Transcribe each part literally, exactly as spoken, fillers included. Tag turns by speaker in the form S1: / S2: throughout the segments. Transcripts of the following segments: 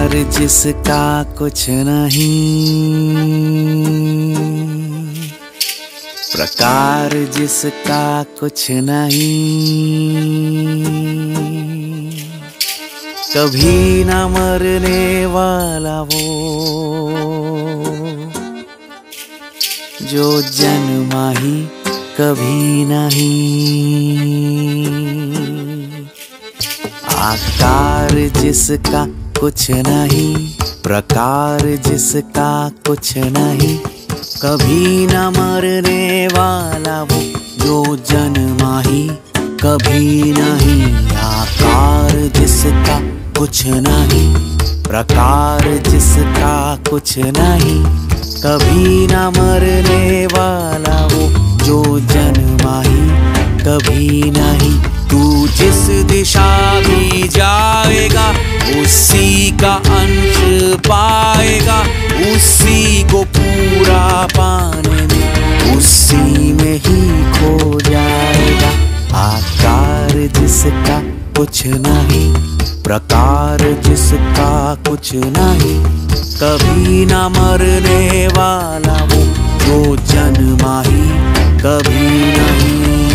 S1: आकार जिसका कुछ नहीं, प्रकार जिसका कुछ नहीं, कभी न मरने वाला वो जो जन्मा ही कभी नहीं। आकार जिसका कुछ नहीं, प्रकार जिसका कुछ नहीं, कभी न मरने वाला वो जो जन्मा ही कभी नहीं। आकार जिसका कुछ नहीं, प्रकार जिसका कुछ नहीं, कभी न मरने वाला वो जो जन्मा ही कभी नहीं। तू जिस दिशा भी जाएगा उसी का अंश पाएगा, उसी को पूरा पाने में उसी में ही खो जाएगा। आकार जिसका कुछ नहीं, प्रकार जिसका कुछ नहीं, कभी न मरने वाला वो जो जन्मा ही कभी नहीं।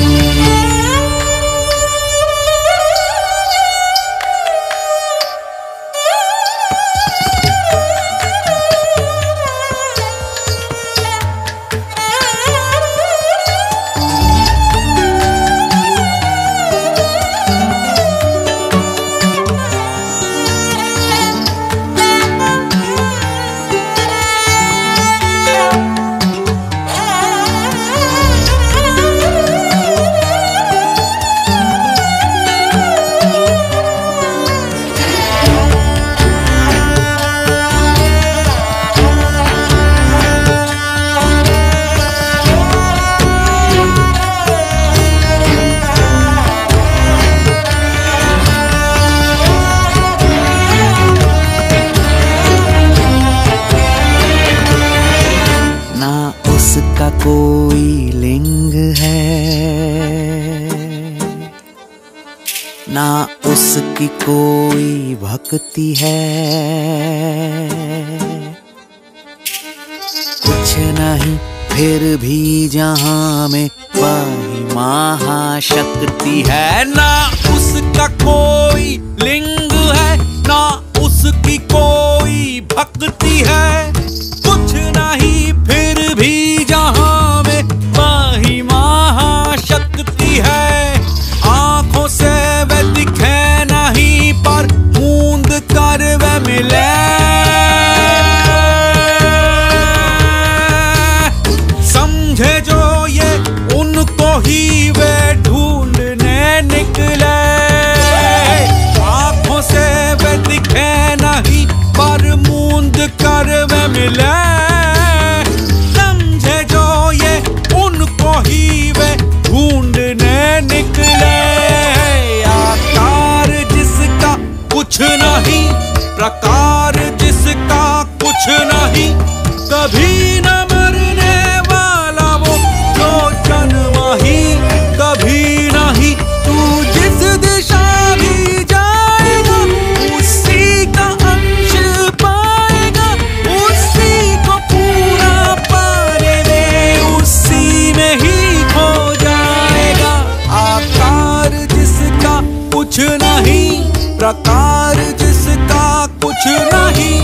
S1: उसका कोई लिंग है, ना उसकी कोई भक्ति है, कुछ नहीं फिर भी जहां में वही महाशक्ति है। ना उसका कोई लिंग है, ना उसकी कोई भक्ति है, कुछ नहीं फिर भी जहां में वही महाशक्ति है। आंखों से वह दिखे नहीं पर मूंद कर वह मिले, समझे जो ये उनको ही वे ढूंढने निकले। आंखों से वह दिखे नहीं पर मूंद कर वह मिले, ही वे ढूंढने निकले। आकार जिसका कुछ नहीं, प्रकार जिसका कुछ नहीं, कभी न मरने वाला वो जो जन्मा ही कभी नहीं। तू जिस दिशा भी जाएगा उसी का अंश पाएगा, उसी को पूरा पाने में उसी में ही खो जाएगा। आकार जिसका कुछ नहीं, प्रकार जिसका कुछ नहीं,